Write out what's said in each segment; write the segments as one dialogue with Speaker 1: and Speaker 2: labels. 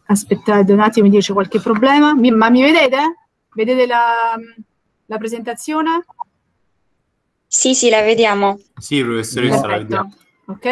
Speaker 1: Aspettate un attimo, mi dice qualche problema. Ma mi vedete? Vedete la presentazione?
Speaker 2: Sì, sì, la vediamo.
Speaker 3: Sì, professoressa, la vediamo.
Speaker 1: Ok.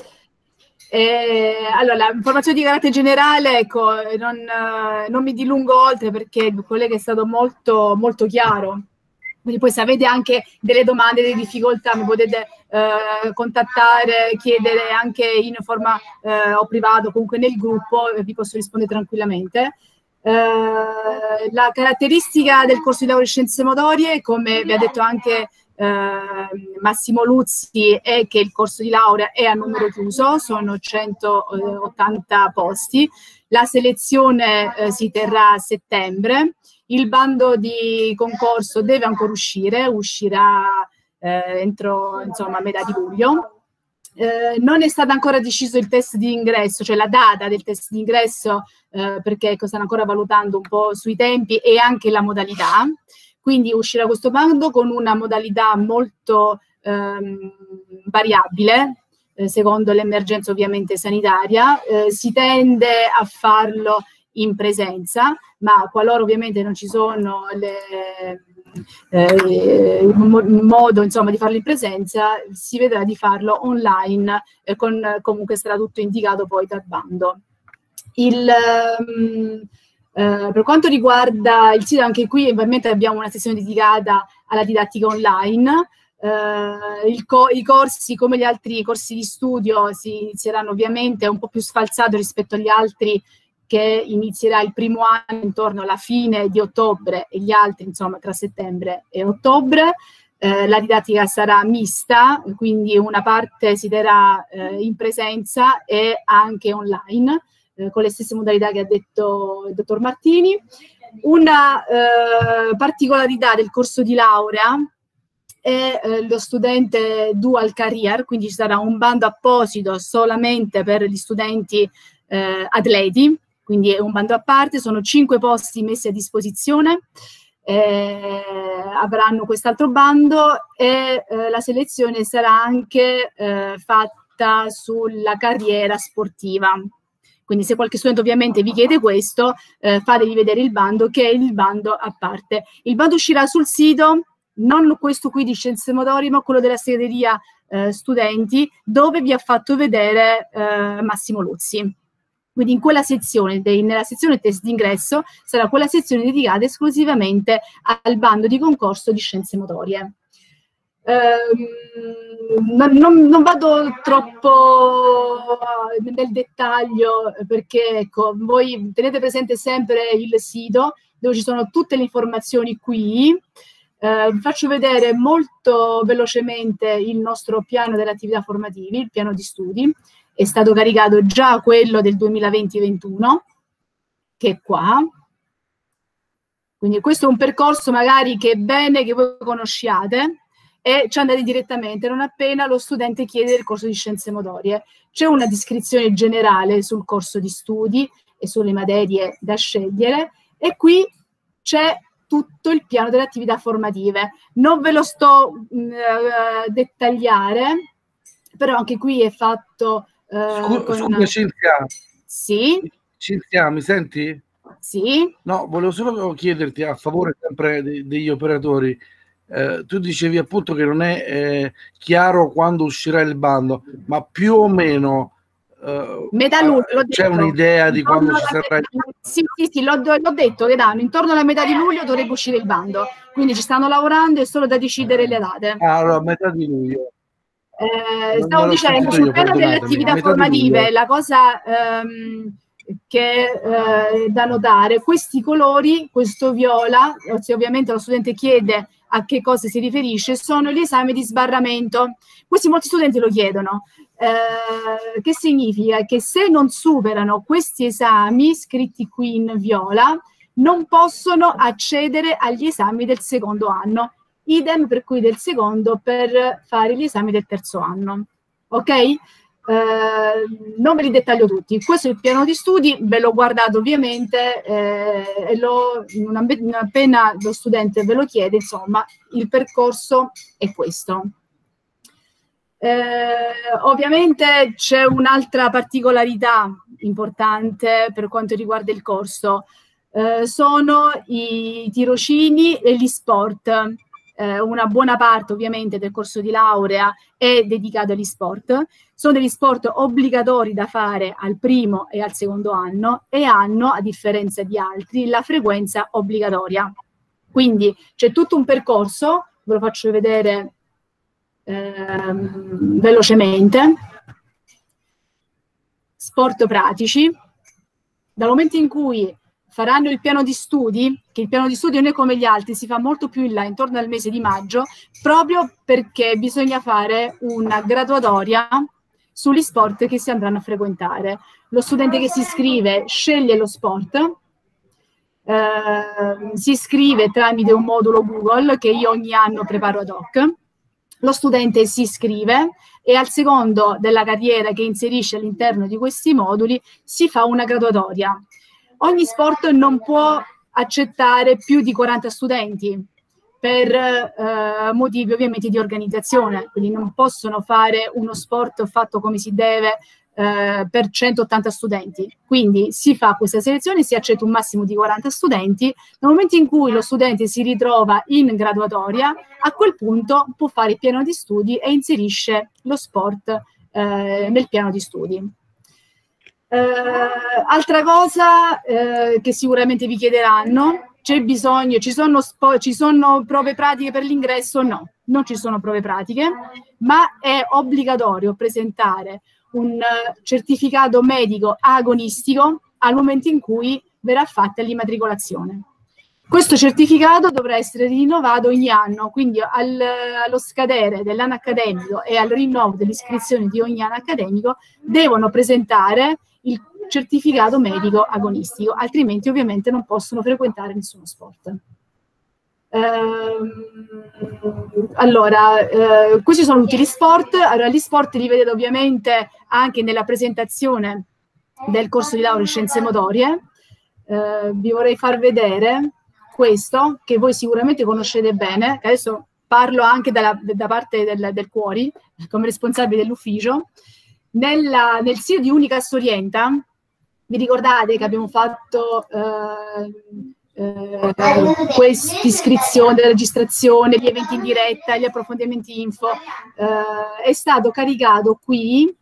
Speaker 1: Allora, l'informazione di carattere generale, ecco, non mi dilungo oltre perché il collega è stato molto, molto chiaro. Quindi poi se avete anche delle domande, delle difficoltà, mi potete contattare, chiedere anche in forma o privato, comunque nel gruppo, vi posso rispondere tranquillamente. La caratteristica del corso di laurea in scienze motorie, come vi ha detto anche Massimo Luzzi, è che il corso di laurea è a numero chiuso, sono 180 posti, la selezione si terrà a settembre, il bando di concorso deve ancora uscirà entro insomma metà di luglio. Non è stato ancora deciso il test di ingresso, cioè la data del test di ingresso, perché stanno ancora valutando un po' sui tempi e anche la modalità. Quindi uscirà questo bando con una modalità molto variabile, secondo l'emergenza ovviamente sanitaria. Si tende a farlo in presenza, ma qualora ovviamente non ci sono il modo insomma di farlo in presenza, si vedrà di farlo online, comunque sarà tutto indicato poi dal bando. Per quanto riguarda il sito, anche qui ovviamente abbiamo una sezione dedicata alla didattica online. I corsi, come gli altri corsi di studio, si inizieranno ovviamente un po' più sfalsato rispetto agli altri, che inizierà il primo anno intorno alla fine di ottobre e gli altri insomma tra settembre e ottobre. La didattica sarà mista, quindi una parte si terrà in presenza e anche online, con le stesse modalità che ha detto il dottor Martini. Una particolarità del corso di laurea è lo studente dual career, quindi ci sarà un bando apposito solamente per gli studenti atleti, quindi è un bando a parte, sono 5 posti messi a disposizione, avranno quest'altro bando e la selezione sarà anche fatta sulla carriera sportiva. Quindi se qualche studente ovviamente vi chiede questo, fatevi vedere il bando, che è il bando a parte. Il bando uscirà sul sito, non questo qui di Scienze Motorie, ma quello della segreteria studenti, dove vi ha fatto vedere Massimo Luzzi. Quindi in quella sezione, nella sezione test d'ingresso, sarà quella sezione dedicata esclusivamente al bando di concorso di Scienze Motorie. Non vado troppo nel dettaglio perché ecco, voi tenete presente sempre il sito dove ci sono tutte le informazioni qui. Vi faccio vedere molto velocemente il nostro piano delle attività formative, il piano di studi. È stato caricato già quello del 2020-21, che è qua. Quindi questo è un percorso magari che è bene che voi conosciate e ci andate direttamente non appena lo studente chiede il corso di Scienze Motorie. C'è una descrizione generale sul corso di studi e sulle materie da scegliere e qui c'è tutto il piano delle attività formative. Non ve lo sto dettagliare, però anche qui è fatto...
Speaker 4: Scusa Cinzia.
Speaker 1: Sì?
Speaker 4: Cinzia, mi senti?
Speaker 1: Sì.
Speaker 4: No, volevo solo chiederti a favore sempre degli operatori. Tu dicevi appunto che non è chiaro quando uscirà il bando, ma più o meno
Speaker 1: metà luglio,
Speaker 4: c'è un'idea di quando ci sarà il bando?
Speaker 1: Sì, l'ho detto che danno intorno alla metà di luglio dovrebbe uscire il bando, quindi ci stanno lavorando, è solo da decidere le date.
Speaker 4: Allora, metà di luglio.
Speaker 1: Stavo dicendo sul piano delle attività formative, la cosa che è da notare, questi colori, questo viola, se ovviamente lo studente chiede a che cosa si riferisce, sono gli esami di sbarramento. Questi molti studenti lo chiedono. Che significa? Che se non superano questi esami, scritti qui in viola, non possono accedere agli esami del secondo anno. Idem per cui del secondo per fare gli esami del terzo anno. Ok? Non ve li dettaglio tutti. Questo è il piano di studi, ve l'ho guardato ovviamente e appena lo studente ve lo chiede, insomma, il percorso è questo. Ovviamente c'è un'altra particolarità importante per quanto riguarda il corso sono i tirocini e gli sport. Una buona parte ovviamente del corso di laurea è dedicato agli sport. Sono degli sport obbligatori da fare al primo e al secondo anno e hanno, a differenza di altri, la frequenza obbligatoria. Quindi c'è tutto un percorso, ve lo faccio vedere velocemente. Sport pratici. Dal momento in cui faranno il piano di studi, che il piano di studi non è come gli altri, si fa molto più in là, intorno al mese di maggio, proprio perché bisogna fare una graduatoria sugli sport che si andranno a frequentare. Lo studente che si iscrive sceglie lo sport, si iscrive tramite un modulo Google che io ogni anno preparo ad hoc. Lo studente si iscrive e al secondo della carriera che inserisce all'interno di questi moduli si fa una graduatoria. Ogni sport non può accettare più di 40 studenti per motivi ovviamente di organizzazione, quindi non possono fare uno sport fatto come si deve per 180 studenti. Quindi si fa questa selezione, si accetta un massimo di 40 studenti. Nel momento in cui lo studente si ritrova in graduatoria, a quel punto può fare il piano di studi e inserisce lo sport nel piano di studi. Altra cosa che sicuramente vi chiederanno, c'è bisogno, ci sono prove pratiche per l'ingresso? No, non ci sono prove pratiche, ma è obbligatorio presentare un certificato medico agonistico al momento in cui verrà fatta l'immatricolazione. Questo certificato dovrà essere rinnovato ogni anno, quindi allo scadere dell'anno accademico e al rinnovo dell'iscrizione di ogni anno accademico devono presentare il certificato medico agonistico, altrimenti ovviamente non possono frequentare nessuno sport. Questi sono tutti gli sport. Allora, gli sport li vedete ovviamente anche nella presentazione del corso di laurea in scienze motorie. Vi vorrei far vedere questo, che voi sicuramente conoscete bene, che adesso parlo anche da parte del Cuori, come responsabile dell'ufficio. Nel sito di Unicast Orienta, vi ricordate che abbiamo fatto questa iscrizione, la registrazione, gli eventi in diretta, gli approfondimenti info? È stato caricato qui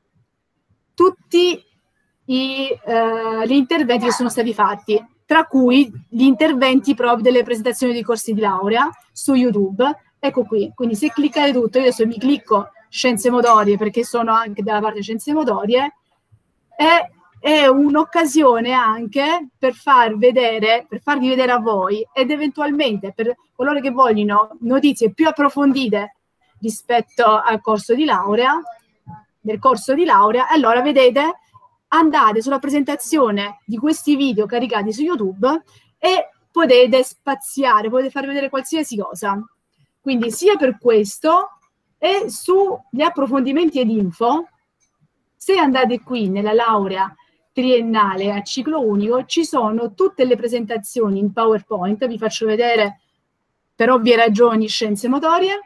Speaker 1: tutti gli interventi che sono stati fatti, tra cui gli interventi proprio delle presentazioni dei corsi di laurea su YouTube. Ecco qui, quindi se cliccate tutto, io adesso mi clicco scienze motorie perché sono anche dalla parte scienze motorie, è un'occasione anche per farvi vedere a voi ed eventualmente per coloro che vogliono notizie più approfondite rispetto al corso di laurea, allora vedete, andate sulla presentazione di questi video caricati su YouTube e potete spaziare, potete far vedere qualsiasi cosa. Quindi sia per questo e sugli approfondimenti ed info, se andate qui nella laurea triennale a ciclo unico, ci sono tutte le presentazioni in PowerPoint, vi faccio vedere per ovvie ragioni scienze motorie,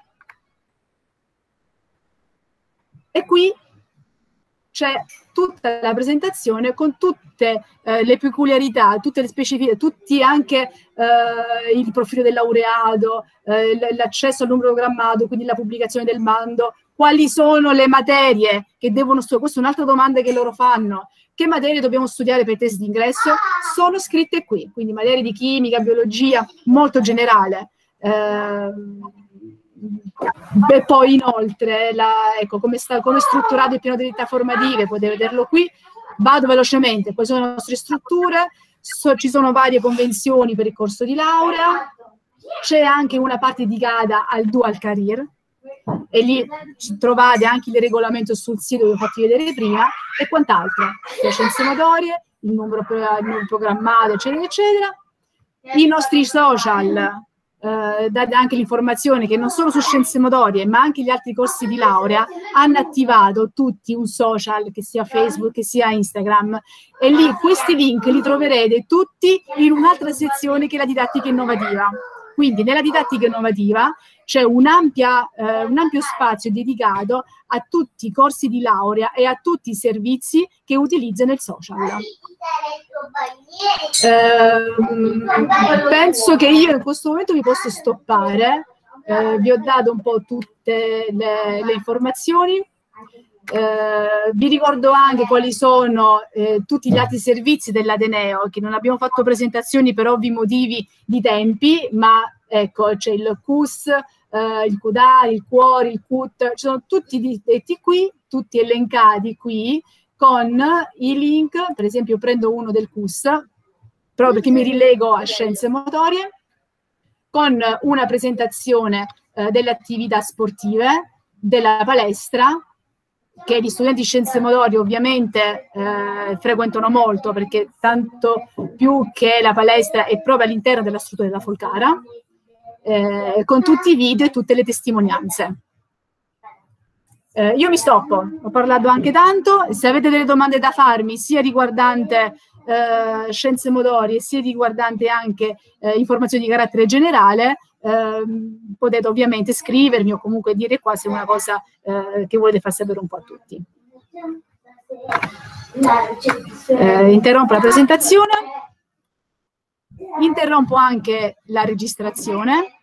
Speaker 1: e qui c'è tutta la presentazione con tutte le peculiarità, tutte le specificità, tutti anche il profilo del laureato, l'accesso al numero programmato, quindi la pubblicazione del bando, quali sono le materie che devono studiare. Questa è un'altra domanda che loro fanno. Che materie dobbiamo studiare per i test d'ingresso? Sono scritte qui, quindi materie di chimica, biologia, molto generale. E poi inoltre ecco, come è strutturato il piano di attività formative, potete vederlo qui. Vado velocemente, poi sono le nostre strutture, ci sono varie convenzioni per il corso di laurea, c'è anche una parte dedicata al dual career e lì trovate anche il regolamento sul sito che vi ho fatto vedere prima e quant'altro, le scienze motorie, il numero programmato, eccetera eccetera. I nostri social, date anche l'informazione che non solo su scienze motorie ma anche gli altri corsi di laurea hanno attivato tutti un social, che sia Facebook, che sia Instagram, e lì questi link li troverete tutti in un'altra sezione che è la didattica innovativa. Quindi nella didattica innovativa c'è un ampio spazio dedicato a tutti i corsi di laurea e a tutti i servizi che utilizzano il social. Penso che io in questo momento mi posso stoppare, vi ho dato un po' tutte le informazioni. Vi ricordo anche quali sono tutti gli altri servizi dell'Ateneo, che non abbiamo fatto presentazioni per ovvi motivi di tempi, ma ecco, c'è il CUS, il CUDA, il Cuori, il CUT, ci sono tutti detti qui, tutti elencati qui, con i link. Per esempio prendo uno del CUS, proprio perché mi rilego a scienze motorie, con una presentazione delle attività sportive, della palestra, che gli studenti di scienze motorie ovviamente frequentano molto, perché tanto più che la palestra è proprio all'interno della struttura della Folcara, con tutti i video e tutte le testimonianze. Io mi stoppo, ho parlato anche tanto. Se avete delle domande da farmi, sia riguardante scienze motorie, sia riguardante anche informazioni di carattere generale, potete ovviamente scrivermi o comunque dire qua se è una cosa che volete far sapere un po' a tutti. Interrompo la presentazione, interrompo anche la registrazione.